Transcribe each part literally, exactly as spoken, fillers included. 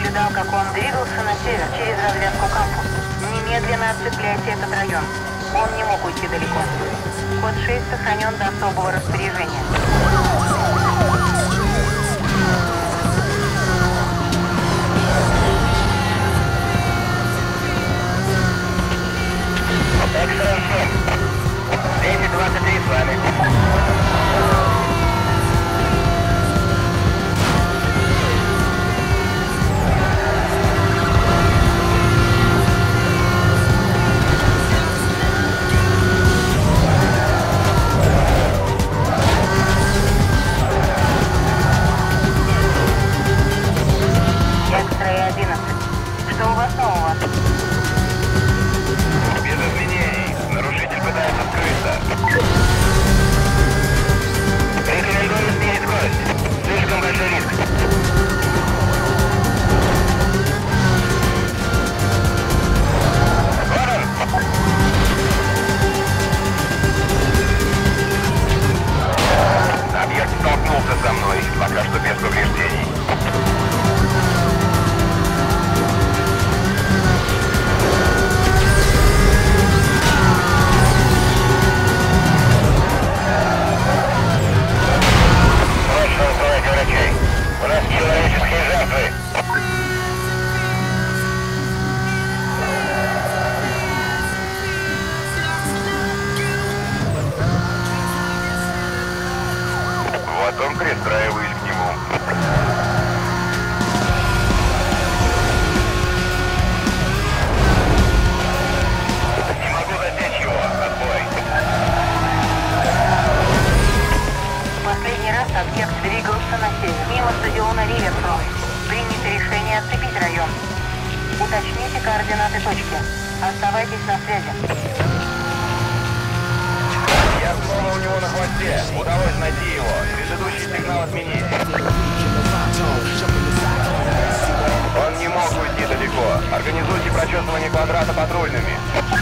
наблюдал, как он двигался на север через развязку кампус. Немедленно отцепляйте этот район. Он не мог уйти далеко. Код шесть сохранен до особого распоряжения. Экстрен семь. десять двадцать три с вами. Экстра одиннадцать. Что у вас нового? Без изменений. Нарушитель пытается скрыться. Рекомендую снизить скорость. Слишком большой риск. Ворон! Объект столкнулся со мной. Пока что без повреждений. У нас человеческие жертвы. Вот он, пристраиваюсь к нему. Не могу засечь его. Отбой. Последний раз объект двигался на север, мимо стадиона Риверфрой. Принято решение отцепить район. Уточните координаты точки. Оставайтесь на связи. Я снова у него на хвосте. Удалось найти его. Предыдущий сигнал отменить. Он не мог уйти далеко. Организуйте прочесывание квадрата патрульными.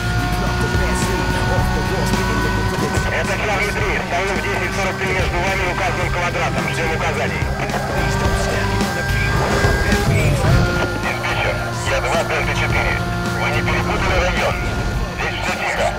Это Чарли три. Стою в десять сорок три между вами и указанным квадратом. Ждем указаний. Диспетчер, я два дельта четыре. Вы не перепутали район. Здесь все тихо.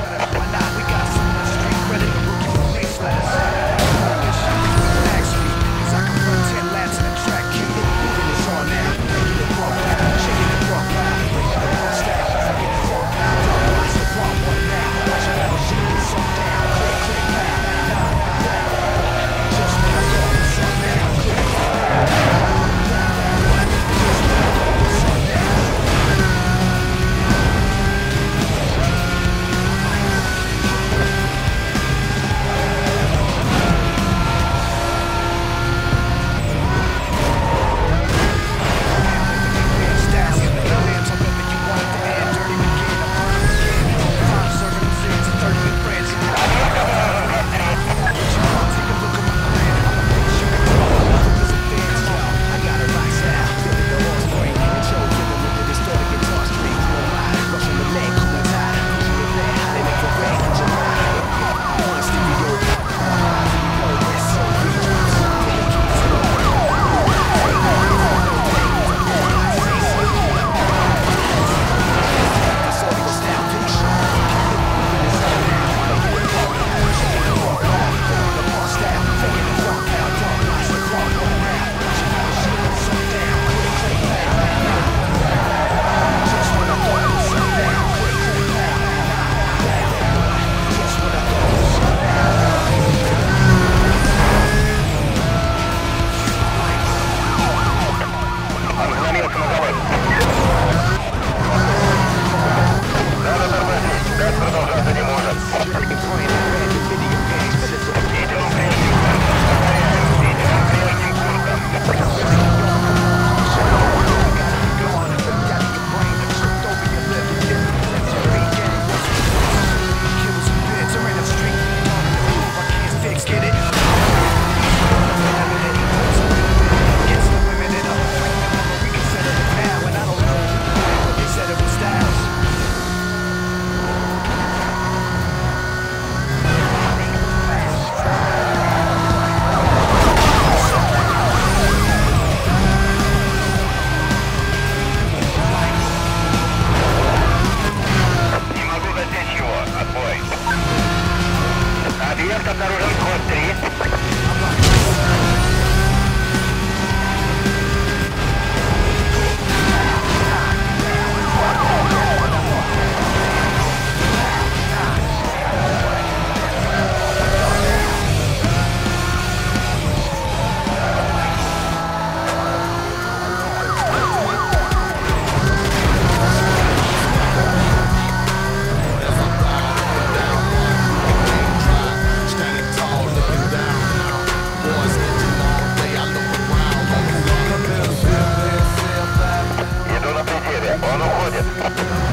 подходит.